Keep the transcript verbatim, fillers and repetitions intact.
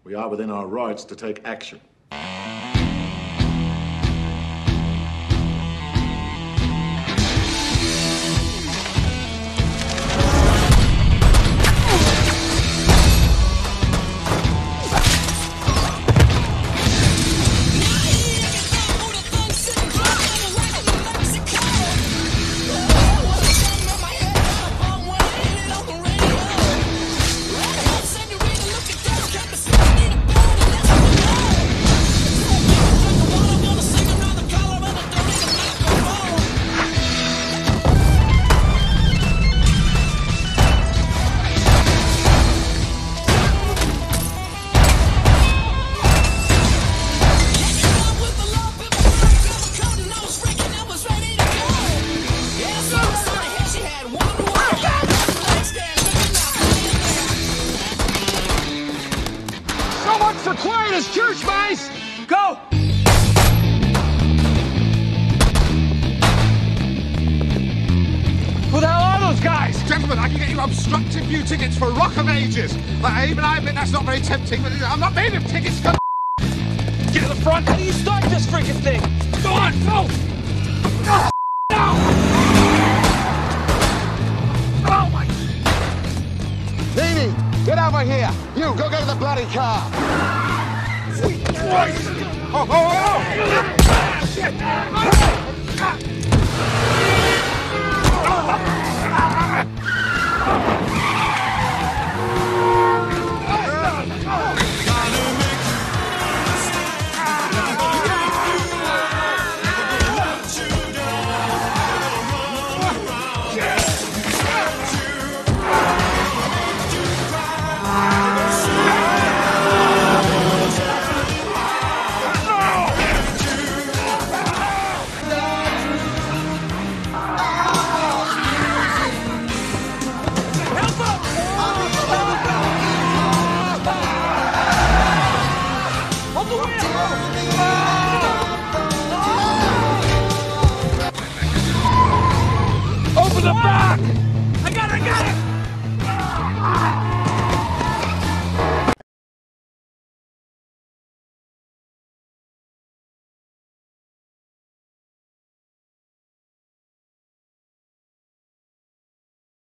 we are within our rights to take action. Obstructive view tickets for Rock of Ages. Like, even I admit that's not very tempting, but I'm not made of tickets for... Get to the front. How do you start this freaking thing? Go on, go! No! No! Oh, my... Nene, get over here. You, go get to the bloody car. Sweet Christ! Oh, oh, oh! Ah, shit! Ah! Ah!